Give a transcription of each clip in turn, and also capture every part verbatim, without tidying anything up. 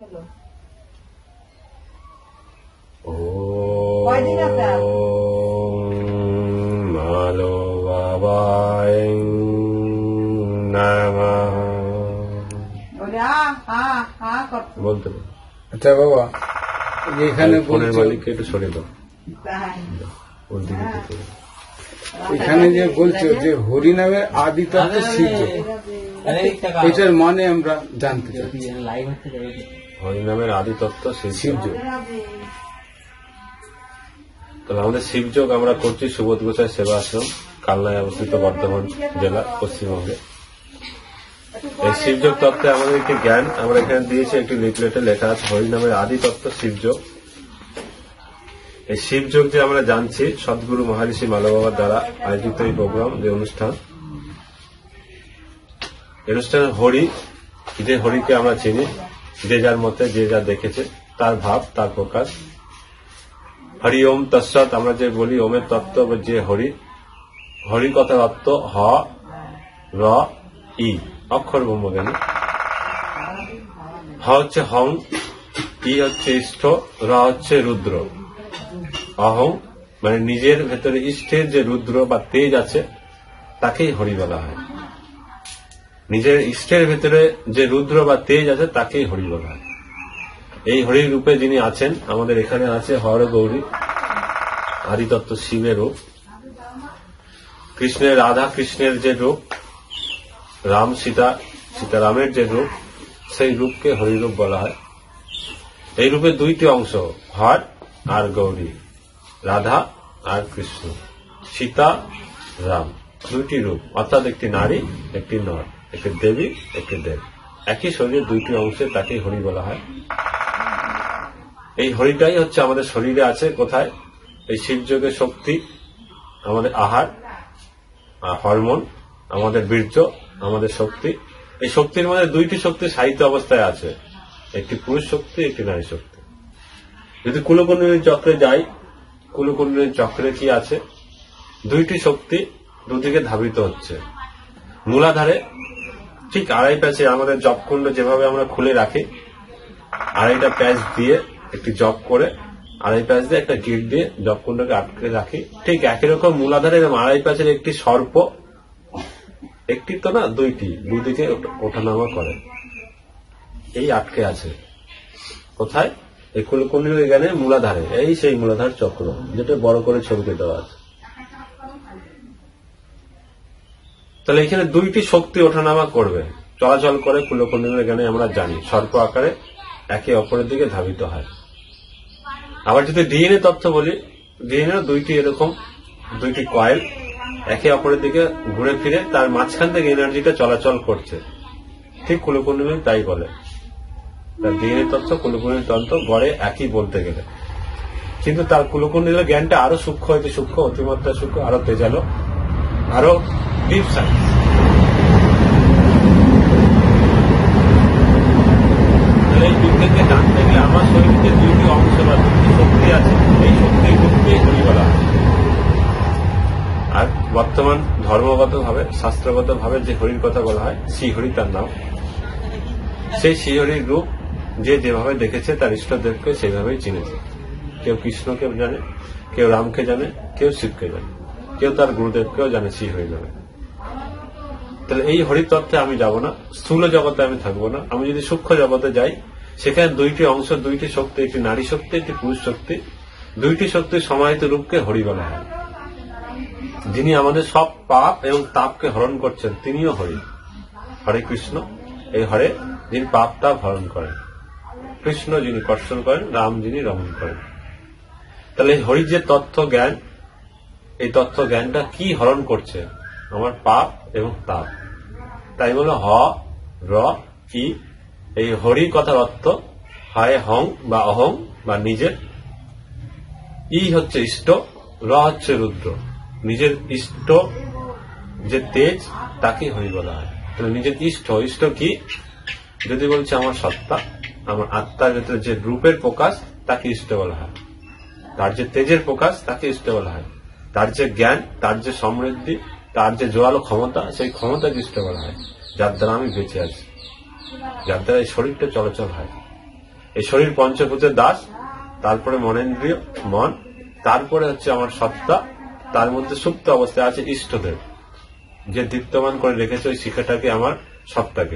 মালো বাবায় নমঃ বলতে। আচ্ছা বাবা, এখানে ফোনের মালিককে একটু সরে দাও, এখানে যে বলছো যে হরিনামের আদি তত্ত্ব সিদ্ধ, এটার মানে আমরা জানতে চাই। হরিনামের আদি তত্ত্ব শিবযোগ। তাহলে আমাদের শিবযোগ আমরা করছি সুবোধ গোসাই সেবা আশ্রম, কালনায় অবস্থিত, বর্ধমান জেলা, পশ্চিমবঙ্গে। এই শিবযোগ তত্ত্বে আমাদের একটি জ্ঞান আমরা এখানে দিয়েছি, একটি লিফলেটে লেখা আছে হরিনামের আদি তত্ত্ব শিবযোগ। এই শিবযোগ যে আমরা জানছি সদ্গুরু মহারিষি মালো বাবার দ্বারা আয়োজিত এই প্রোগ্রাম, যে অনুষ্ঠান, অনুষ্ঠানে হরি, যে হরিকে আমরা চিনি, যে যার মতে যে যা দেখেছে তার ভাব, তার প্রকাশ। হরি ওম তৎসৎ আমরা যে বলি, ওমের তত্ত্ব যে হরি, হরি কথার অর্থ হ র ই, অক্ষর ব্রহ্মজ্ঞানী। হ হচ্ছে হং, ই হচ্ছে ইষ্ট, র হচ্ছে রুদ্র। অহং মানে নিজের ভেতরে ইষ্টের যে রুদ্র বা তেজ আছে তাকেই হরি বলা হয়। নিজের ইষ্টের ভেতরে যে রুদ্র বা তেজ আছে তাকেই হরি বলা হয়। এই হরির রূপে যিনি আছেন আমাদের এখানে আছে হর গৌরী, আদিতত্ত্ব শিবের রূপ। কৃষ্ণের, রাধা কৃষ্ণের যে রূপ, রাম সীতা, সীতারামের যে রূপ, সেই রূপকে হরিরূপ বলা হয়। এই রূপে দুইটি অংশ, হর আর গৌরী, রাধা আর কৃষ্ণ, সীতা রাম, দুইটি রূপ, অর্থাৎ একটি নারী একটি নর, একটি দেবী একটি দেব, একই শরীরের দুইটি অংশে, তাকেই হরি বলা হয়। এই হরিটাই হচ্ছে আমাদের শরীরে আছে। কোথায়? এই শিবযোগের শক্তি, আমাদের আহার, হরমোন, আমাদের বীর্য, আমাদের শক্তি। এই শক্তির মধ্যে দুইটি শক্তি সাহিত্য অবস্থায় আছে, একটি পুরুষ শক্তি, একটি নারী শক্তি। যদি কুলকুণ্ডলী চক্রে যাই, কুলকুণ্ডলী চক্রে কি আছে? দুইটি শক্তি দুদিকে ধাবিত হচ্ছে। মূলাধারে ঠিক আড়াই প্যাচে আমাদের জপকুণ্ড যেভাবে আমরা খুলে রাখি, আড়াইটা প্যাচ দিয়ে একটি জপ করে, আড়াই প্যাচ দিয়ে একটা গিট দিয়ে জপকুণ্ডকে আটকে রাখি, ঠিক একই রকম মূলাধারে আড়াই প্যাচের একটি সর্প, একটি তো না দুইটি, দুদিকে ওঠানামা করে, এই আটকে আছে। কোথায়? এই কুলকুণ্ডলী জ্ঞানে মূলাধারে, এই সেই মূলাধার চক্র, যেটা বড় করে ছবিতে দেওয়া আছে। তাহলে এখানে দুইটি শক্তি ওঠানামা করবে, চলাচল করে কুলকুণ্ডলী জ্ঞানে আমরা জানি, সর্প আকারে একে অপরের দিকে ধাবিত হয়। আবার যদি ডিএনএ তথ্য বলি, ডিএনএ দুইটি এরকম দুইটি কয়েল একে অপরের দিকে ঘুরে ফিরে তার মাঝখান থেকে এনার্জিটা চলাচল করছে, ঠিক কুলকুণ্ডলী তাই বলে। তার ডিএনএ তথ্য কুলকুণ্ডলী তন্ত্র গড়ে একই বলতে গেলে, কিন্তু তার কুলকুণ্ডলীর জ্ঞানটা আরো সূক্ষ্ম হইতে সূক্ষ্ম, অতিমাত্রা সূক্ষ্ম, আরো তেজালো, আরো ডিপ সায়েন্স। এই বিজ্ঞানকে জানতে গেলে আমার শরীরে দুইটি অংশ বা দুটি শক্তি আছে, এই শক্তির রূপকেই হরি বলা হয়। আর বর্তমান ধর্মগত ভাবে, শাস্ত্রগত ভাবে যে হরির কথা বলা হয়, শ্রীহরি তার নাম। সেই শ্রীহরির রূপ যে যেভাবে দেখেছে তার ইষ্টদেবকে সেইভাবেই চিনেছে। কেউ কৃষ্ণকে জানে, কেউ রামকে জানে, কেউ শিবকে জানে, কেউ তার গুরুদেবকেও জানে শ্রীহরি নামে। তাহলে এই হরি তত্ত্বে আমি যাব না, স্থূল জগতে আমি থাকবো না। আমি যদি সূক্ষ্ম জগতে যাই, সেখানে দুইটি অংশ, দুইটি শক্তি, একটি নারী শক্তি, একটি পুরুষ শক্তি, দুইটি শক্তির সমাহিত রূপকে হরি বলা হয়। যিনি আমাদের সব পাপ এবং তাপকে হরণ করছেন তিনিও হরি। হরে কৃষ্ণ, এই হরে যিনি পাপ তাপ হরণ করেন, কৃষ্ণ যিনি কর্ষণ করেন, রাম যিনি রমণ করেন। তাহলে এই হরি যে তথ্য জ্ঞান, এই তথ্য জ্ঞানটা কি হরণ করছে? আমার পাপ এবং তাপ। তাই বলে হ র ই, এই হরি কথার অর্থ হয় হং বা অহং বা নিজের, ই হচ্ছে ইষ্ট, র হচ্ছে রুদ্র। নিজের ইষ্ট যে তেজ তাকে হরি বলা হয়। তাহলে নিজের ইষ্ট, ইষ্ট কি? যদি বলছে আমার সত্তা, আমার আত্মার ভেতরে যে রূপের প্রকাশ তাকে ইষ্ট বলা হয়। তার যে তেজের প্রকাশ তাকে ইষ্ট বলা হয়। তার যে জ্ঞান, তার যে সমৃদ্ধি, তার যে জোয়ালো ক্ষমতা, সেই ক্ষমতাকে ইষ্ট বলা হয়, যার দ্বারা আমি বেঁচে আছি, যার দ্বারা এই শরীরটা চলাচল হয়। এই শরীর পঞ্চভূতের দাস, তারপরে মনেন্দ্রিয় মন, তারপরে হচ্ছে আমার সত্তা, তার মধ্যে সুপ্ত অবস্থায় আছে ইষ্টদেব, যে দীপ্তমান করে রেখেছে ওই শিখাটাকে, আমার সত্তাকে।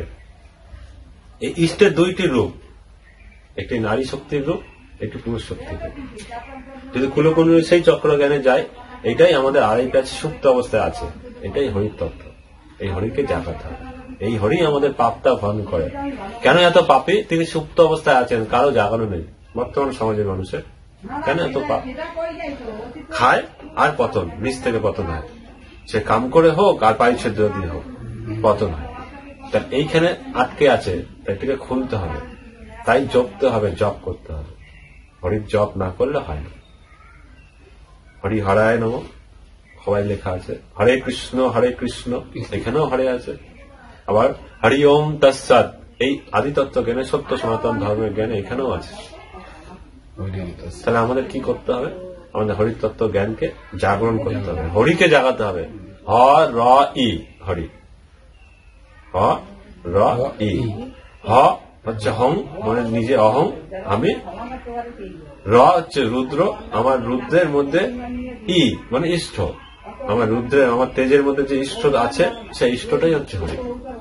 এই ইষ্টের দুইটি রূপ, একটি নারী শক্তির রূপ, একটি পুরুষ শক্তির রূপ। যদি কুলকুণ্ডলী সেই চক্র জ্ঞানে যায়, এটাই আমাদের আড়াইটা সুপ্ত অবস্থায় আছে, এটাই হরির তত্ত্ব। এই হরিকে জাগাতে হবে। এই হরি আমাদের পাপটা ভন করে। কেন এত পাপী? তিনি সুপ্ত অবস্থায় আছেন, কারো জাগানো নেই বর্তমান সমাজের মানুষের। কেন এত পাপ? খায় আর পতন, নিচ থেকে পতন হয়। সে কাম করে হোক আর পারিচ্ছন্ন দিয়ে হোক, পতন হয়। তার এইখানে আটকে আছে, এটাকে খুলতে হবে। তাই জপতে হবে, জপ করতে হবে। হরির জপ না করলে হয় না। হরি হরায় নম সবাই লেখা আছে, হরে কৃষ্ণ হরে কৃষ্ণ, এখানেও হরে আছে। আবার হরি ওম তৎসৎ, এই আদিতত্ত্ব জ্ঞানে, সত্য সনাতন ধর্মের জ্ঞানে এখানেও আছে। তাহলে আমাদের কি করতে হবে? আমাদের হরির তত্ত্ব জ্ঞানকে জাগরণ করতে হবে, হরিকে জাগাতে হবে। হ র ই, হরি। হ র ই। হ হচ্ছে হং, মানে নিজে অহং, আমি। র হচ্ছে রুদ্র, আমার রুদ্রের মধ্যে ই মানে ইষ্ট, আমার রুদ্রের, আমার তেজের মধ্যে যে ইষ্ট আছে, সেই ইষ্টটাই হচ্ছে হরি।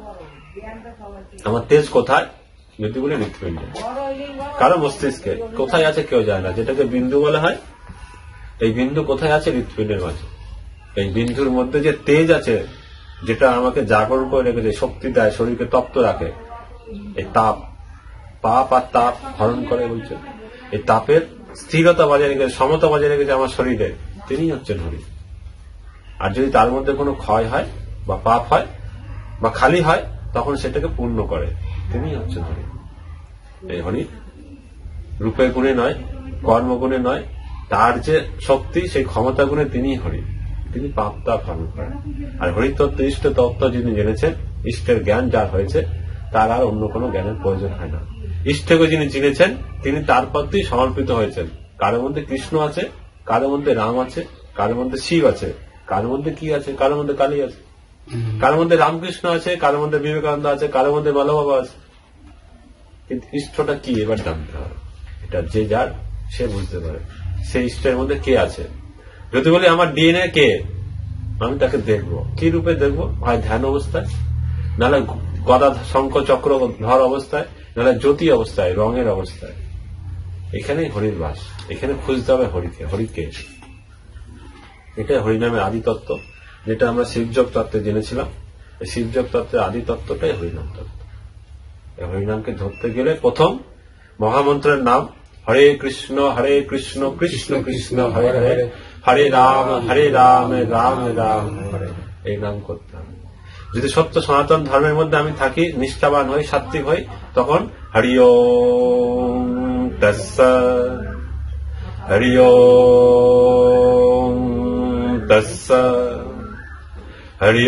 আমার তেজ কোথায়? যদি বলে হৃৎপিণ্ডে, কারো মস্তিষ্কে। কোথায় আছে কেউ জানে না, যেটাকে বিন্দু বলা হয়। এই বিন্দু কোথায় আছে? হৃৎপিণ্ডের মাঝে। এই বিন্দুর মধ্যে যে তেজ আছে, যেটা আমাকে জাগরণ করে রেখেছে, শক্তি দেয়, শরীরকে তপ্ত রাখে, এই তাপ, পাপ আর তাপ হরণ করে বলছে। এই তাপের স্থিরতা বজায় রেখেছে, সমতা বজায় রেখেছে আমার শরীরে, তিনি হচ্ছেন হরি। আর যদি তার মধ্যে কোনো ক্ষয় হয় বা পাপ হয় বা খালি হয়, তখন সেটাকে পূর্ণ করে, তিনি হচ্ছেন হরি। এই হরি রূপের গুণে নয়, কর্মগুণে নয়, তার যে শক্তি, সেই ক্ষমতা গুণে তিনি হরি। তিনি পাপ তাপ হরণ করেন। আর হরিতত্ত্ব, ইষ্ট তত্ত্ব যিনি জেনেছেন, ইষ্টের জ্ঞান যার হয়েছে, তার আর অন্য কোনো জ্ঞানের প্রয়োজন হয় না। ইষ্টকে যিনি চিনেছেন, তিনি তার প্রতি সমর্পিত হয়েছেন। কারোর মধ্যে কৃষ্ণ আছে, কারোর মধ্যে রাম আছে, কারোর মধ্যে শিব আছে, কারোর মধ্যে কি আছে? কারোর মধ্যে কালী আছে, কারোর মধ্যে রামকৃষ্ণ আছে, কারোর মধ্যে বিবেকানন্দ আছে, কারোর মধ্যে বালবাবা আছে। কিন্তু ইষ্টটা কি এবার জানতে হবে। এটা যে যার, সে বুঝতে পারে সেই ইষ্টের মধ্যে কে আছে। যদি বলি আমার ডিএনএ কে, আমি তাকে দেখবো, কি রূপে দেখবো? হয় ধ্যান অবস্থায়, নাহলে গদা শঙ্খ চক্র ধর অবস্থায়, নাহলে জ্যোতি অবস্থায়, রঙের অবস্থায়। এখানেই হরির বাস, এখানে খুঁজতে হবে হরিকে। হরিকে, এটা হরিনামের আদি তত্ত্ব, যেটা আমরা শিবযোগ তত্ত্বে জেনেছিলাম। এই শিবযোগ তত্ত্বের আদি তত্ত্বটাই হরিনাম তত্ত্ব। এই হরিনামকে ধরতে গেলে প্রথম মহামন্ত্রের নাম হরে কৃষ্ণ হরে কৃষ্ণ কৃষ্ণ কৃষ্ণ হরে হরে, হরে রাম হরে রাম রাম রাম হরে, এই নাম করতে হবে। যদি সত্য সনাতন ধর্মের মধ্যে আমি থাকি, নিষ্ঠাবান হই, সাত্বিক হই, তখন হরি ওম তৎসৎ, হরি ওম তৎসৎ, হরি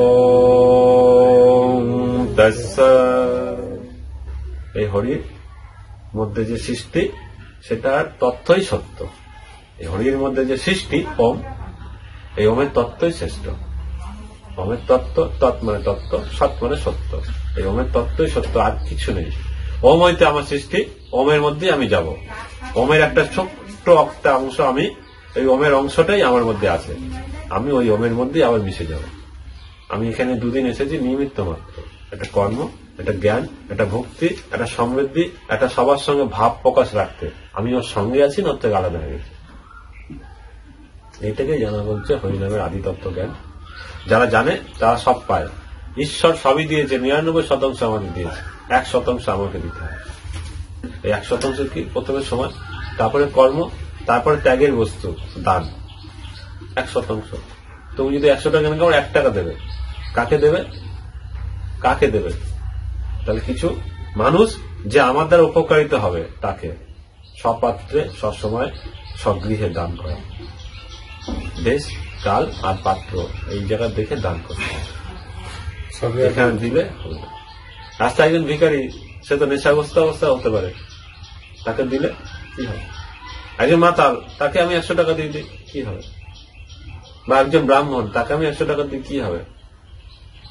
ওম তৎসৎ। এই হরির মধ্যে যে সৃষ্টি, সেটার তত্ত্বই সত্য। এই হরির মধ্যে যে সৃষ্টি ওম, এই ওমের তত্ত্বই শ্রেষ্ঠ। ওমের তত্ত্ব, তৎ মানে তত্ত্ব, সৎ মানে সত্য। এই ওমের তত্ত্বই সত্য, আর কিছু নেই। ওম হইতে আমার সৃষ্টি, ওমের মধ্যে আমি যাব। ওমের একটা ছোট্ট একটা অংশ, আমি এই ওমের অংশটাই আমার মধ্যে আছে, আমি ওই ওমের মধ্যে আবার মিশে যাব। আমি এখানে দুদিন এসেছি নিমিত্ত মাত্র, একটা কর্ম, একটা জ্ঞান, একটা ভক্তি, একটা সমৃদ্ধি, একটা সবার সঙ্গে ভাব প্রকাশ রাখতে। আমি ওর সঙ্গে আছি, না ওর থেকে আলাদা হয়ে গেছি। এইটাকেই জানা বলছে হরিনামের আদি তত্ত্ব জ্ঞান। যারা জানে তারা সব পায়। ঈশ্বর সবই দিয়েছে, নিরানব্বই শতাংশ আমাকে দিয়েছে, এক শতাংশ আমাকে দিতে হয়। এই এক শতাংশ কি? প্রথমে সময়, তারপরে কর্ম, তারপরে ত্যাগের বস্তু দান। এক শতাংশ। তুমি যদি একশো টাকা ইনকাম করো, এক টাকা দেবে। কাকে দেবে? কাকে দেবে? তাহলে কিছু মানুষ যে আমার দ্বারা উপকারিত হবে, তাকে সপাত্রে, সবসময়, সগৃহে দান করা। দেশ, কাল আর পাত্র, এই জায়গা দেখে দান করতে হবে। এখানে দিলে হবে না। রাস্তায় একজন ভিখারি, সে তো নেশাগ্রস্ত অবস্থা হতে পারে, তাকে দিলে কি হবে? একজন মাতাল, তাকে আমি একশো টাকা দিয়ে দিই, কি হবে? বা একজন ব্রাহ্মণ, তাকে আমি একশো টাকা দিই, কি হবে?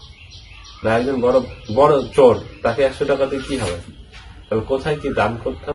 বা একজন বড় বড় চোর, তাকে একশো টাকা দিয়ে কি হবে? তাহলে কোথায় কি দান করতে হবে?